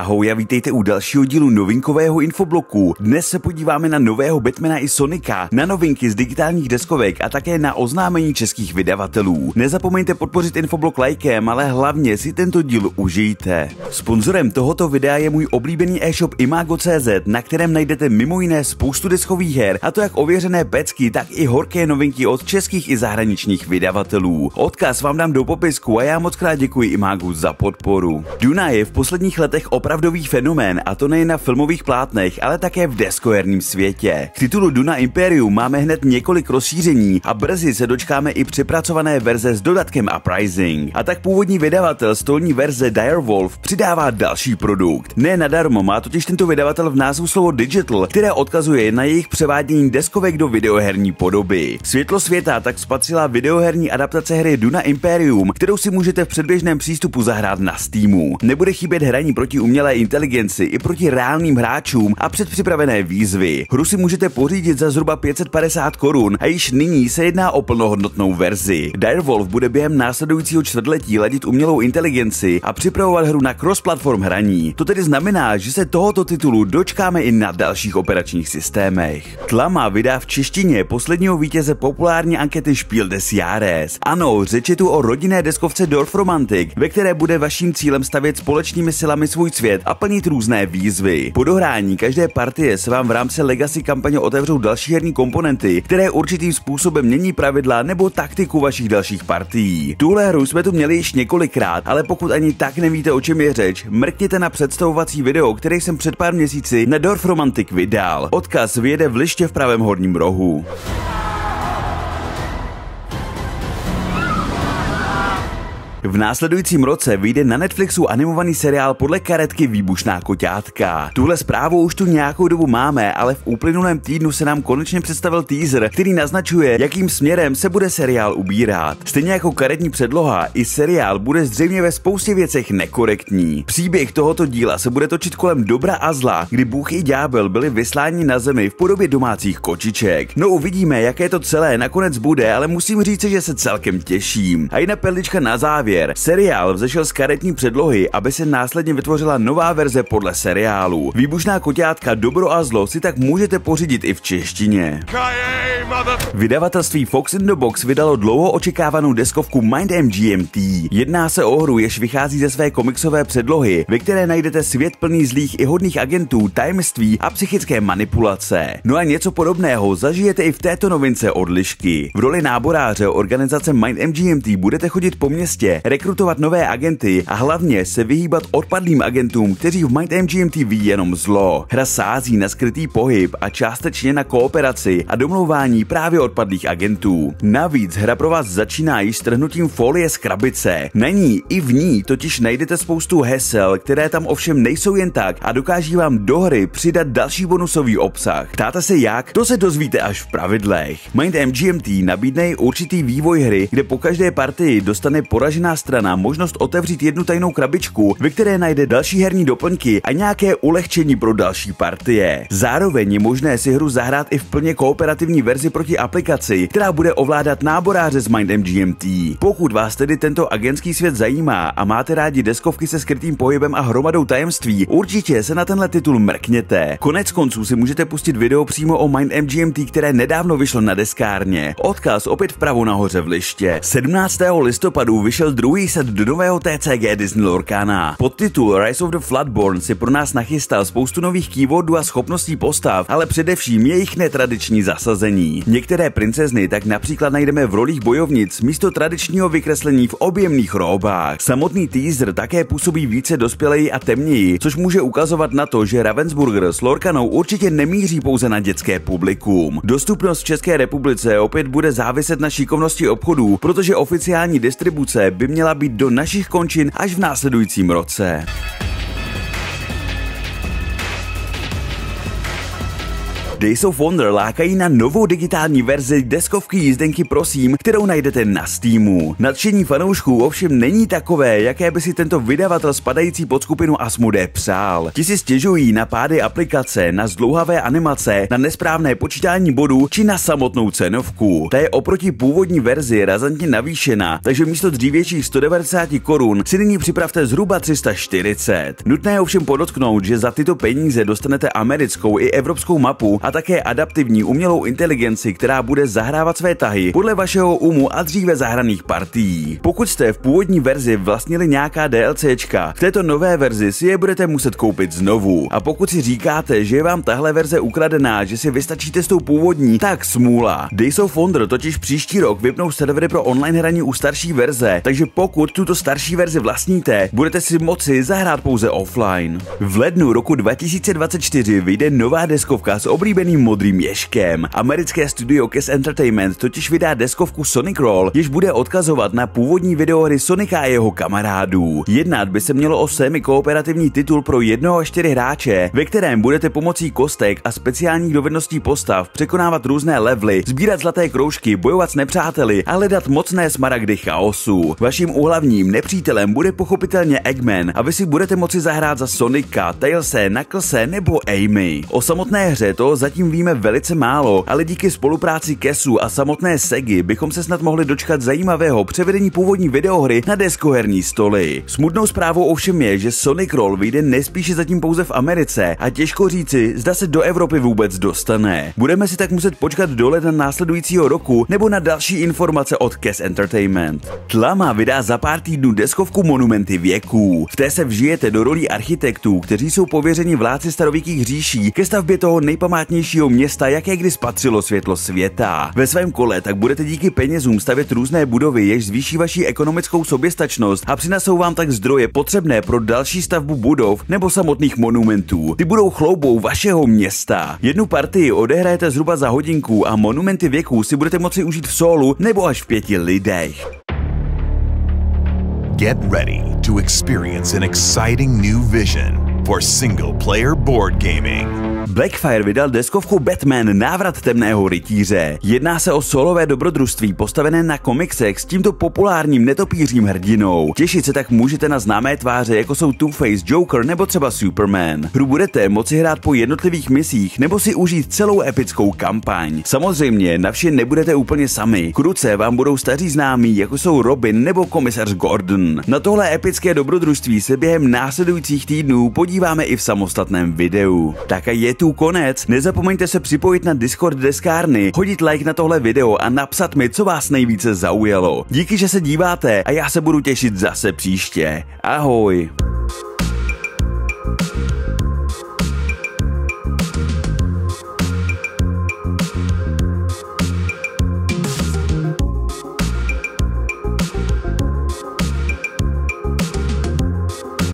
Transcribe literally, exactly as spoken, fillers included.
Ahoj a vítejte u dalšího dílu novinkového infobloku. Dnes se podíváme na nového Batmana i Sonika, na novinky z digitálních deskovek a také na oznámení českých vydavatelů. Nezapomeňte podpořit infoblok lajkem, ale hlavně si tento díl užijte. Sponzorem tohoto videa je můj oblíbený e-shop imago tečka cé zet, na kterém najdete mimo jiné spoustu deskových her, a to jak ověřené pecky, tak i horké novinky od českých i zahraničních vydavatelů. Odkaz vám dám do popisku a já moc krát děkuji Imagu za podporu. Duna je v posledních letech opravdový fenomén, a to nejen na filmových plátnech, ale také v deskoherním světě. K titulu Duna Imperium máme hned několik rozšíření a brzy se dočkáme i přepracované verze s dodatkem Uprising. A tak původní vydavatel stolní verze Direwolf přidává další produkt. Ne nadarmo má totiž tento vydavatel v názvu slovo digital, které odkazuje na jejich převádění deskovek do videoherní podoby. Světlo světa tak spatřila videoherní adaptace hry Duna Imperium, kterou si můžete v předběžném přístupu zahrát na Steamu. Nebude chybět hraní proti umělé inteligenci i proti reálným hráčům a předpřipravené výzvy. Hru si můžete pořídit za zhruba pět set padesát korun a již nyní se jedná o plnohodnotnou verzi. Direwolf bude během následujícího čtvrtletí ladit umělou inteligenci a připravovat hru na cross-platform hraní. To tedy znamená, že se tohoto titulu dočkáme i na dalších operačních systémech. Tlama vydá v češtině posledního vítěze populární ankety Spiel des Jahres. Ano, řeč je tu o rodinné deskovce Dorfromantik, ve které bude vaším cílem stavět společnými silami svůj svět a plnit různé výzvy. Po dohrání každé partie se vám v rámci Legacy kampaně otevřou další herní komponenty, které určitým způsobem mění pravidla nebo taktiku vašich dalších partií. Tuhle hru jsme tu měli již několikrát, ale pokud ani tak nevíte, o čem je řeč, mrkněte na představovací video, který jsem před pár měsíci na Dorfromantik vydal. Odkaz vyjede v liště v pravém horním rohu. V následujícím roce vyjde na Netflixu animovaný seriál podle karetky Výbušná koťátka. Tuhle zprávu už tu nějakou dobu máme, ale v uplynulém týdnu se nám konečně představil teaser, který naznačuje, jakým směrem se bude seriál ubírat. Stejně jako karetní předloha, i seriál bude zřejmě ve spoustě věcech nekorektní. Příběh tohoto díla se bude točit kolem dobra a zla, kdy Bůh i ďábel byli vysláni na zemi v podobě domácích kočiček. No uvidíme, jaké to celé nakonec bude, ale musím říct, že se celkem těším. A jedna perlička na závěr. Seriál vzešel z karetní předlohy, aby se následně vytvořila nová verze podle seriálu. Výbušná koťátka Dobro a zlo si tak můžete pořídit i v češtině. Vydavatelství Fox in the Box vydalo dlouho očekávanou deskovku Mind M G M T. Jedná se o hru, jež vychází ze své komiksové předlohy, ve které najdete svět plný zlých i hodných agentů, tajemství a psychické manipulace. No a něco podobného zažijete i v této novince od Lišky. V roli náboráře organizace Mind M G M T budete chodit po městě, rekrutovat nové agenty a hlavně se vyhýbat odpadlým agentům, kteří v Mind M G M T ví jenom zlo. Hra sází na skrytý pohyb a částečně na kooperaci a domlouvání právě odpadlých agentů. Navíc hra pro vás začíná již strhnutím folie z krabice. Na ní i v ní totiž najdete spoustu hesel, které tam ovšem nejsou jen tak a dokáží vám do hry přidat další bonusový obsah. Ptáte se jak? To se dozvíte až v pravidlech. Mind M G M T nabídne určitý vývoj hry, kde po každé partii dostane poražená strana možnost otevřít jednu tajnou krabičku, ve které najde další herní doplňky a nějaké ulehčení pro další partie. Zároveň je možné si hru zahrát i v plně kooperativní verzi proti aplikaci, která bude ovládat náboráře z Mind M G M T. Pokud vás tedy tento agentský svět zajímá a máte rádi deskovky se skrytým pohybem a hromadou tajemství, určitě se na tenhle titul mrkněte. Konec konců si můžete pustit video přímo o Mind M G M T, které nedávno vyšlo na deskárně. Odkaz opět vpravo nahoře v liště. sedmnáctého listopadu vyšel druhý set do nového T C G Disney Lorcana. Podtitul Rise of the Floodborn si pro nás nachystal spoustu nových keywordů a schopností postav, ale především jejich netradiční zasazení. Některé princezny tak například najdeme v rolích bojovnic místo tradičního vykreslení v objemných róbách. Samotný teaser také působí více dospěleji a temněji, což může ukazovat na to, že Ravensburger s Lorcanou určitě nemíří pouze na dětské publikum. Dostupnost v České republice opět bude záviset na šikovnosti obchodů, protože oficiální distribuce by měla být do našich končin až v následujícím roce. Days of Wonder lákají na novou digitální verzi deskovky jízdenky Prosím, kterou najdete na Steamu. Nadšení fanoušků ovšem není takové, jaké by si tento vydavatel spadající pod skupinu Asmodee přál. Ti si stěžují na pády aplikace, na zdlouhavé animace, na nesprávné počítání bodů či na samotnou cenovku. Ta je oproti původní verzi razantně navýšená, takže místo dřívějších sto devadesát korun si nyní připravte zhruba tři sta čtyřicet. Nutné je ovšem podotknout, že za tyto peníze dostanete americkou i evropskou mapu a také adaptivní umělou inteligenci, která bude zahrávat své tahy podle vašeho umu a dříve zahraných partií. Pokud jste v původní verzi vlastnili nějaká DLCčka, v této nové verzi si je budete muset koupit znovu. A pokud si říkáte, že je vám tahle verze ukradená, že si vystačíte s tou původní, tak smůla. Days of Wonder totiž příští rok vypnou servery pro online hraní u starší verze, takže pokud tuto starší verzi vlastníte, budete si moci zahrát pouze offline. V lednu roku dva tisíce dvacet čtyři vyjde nová deskovka s oblíbeným modrým ježkem. Americké studio Kes Entertainment totiž vydá deskovku Sonic Roll, jež bude odkazovat na původní videohry Sonika a jeho kamarádů. Jednat by se mělo o semi-kooperativní titul pro jednoho až čtyři hráče, ve kterém budete pomocí kostek a speciálních dovedností postav překonávat různé levely, sbírat zlaté kroužky, bojovat s nepřáteli a hledat mocné smaragdy chaosu. Vaším úhlavním nepřítelem bude pochopitelně Eggman a vy si budete moci zahrát za Sonika, Tailse, Knucklese nebo Amy. O samotné hře toho zatím víme velice málo, ale díky spolupráci Kesu a samotné Segy bychom se snad mohli dočkat zajímavého převedení původní videohry na deskoherní stoly. Smutnou zprávou ovšem je, že Sonic Roll vyjde nejspíše zatím pouze v Americe a těžko říci, zda se do Evropy vůbec dostane. Budeme si tak muset počkat do ledna následujícího roku nebo na další informace od Kes Entertainment. Tlama vydá za pár týdnů deskovku Monumenty věků. V té se vžijete do rolí architektů, kteří jsou pověřeni vládci starověkých říší ke stavbě toho nejpamátnějšího města, jaké kdy spatřilo světlo světa. Ve svém kole tak budete díky penězům stavět různé budovy, jež zvýší vaši ekonomickou soběstačnost a přinesou vám tak zdroje potřebné pro další stavbu budov nebo samotných monumentů. Ty budou chloubou vašeho města. Jednu partii odehrajete zhruba za hodinku a Monumenty věků si budete moci užít v solu nebo až v pěti lidech. Get ready to experience an exciting new vision for single-player board gaming. Blackfire vydal deskovku Batman návrat temného rytíře. Jedná se o solové dobrodružství postavené na komiksech s tímto populárním netopířím hrdinou. Těšit se tak můžete na známé tváře, jako jsou Two-Face, Joker nebo třeba Superman. Hru budete moci hrát po jednotlivých misích nebo si užít celou epickou kampaň. Samozřejmě na vše nebudete úplně sami. K ruce vám budou staří známí, jako jsou Robin nebo komisař Gordon. Na tohle epické dobrodružství se během následujících týdnů podíváme i v samostatném videu. Tak a je tu konec. Nezapomeňte se připojit na Discord deskárny, hodit like na tohle video a napsat mi, co vás nejvíce zaujalo. Díky, že se díváte a já se budu těšit zase příště. Ahoj.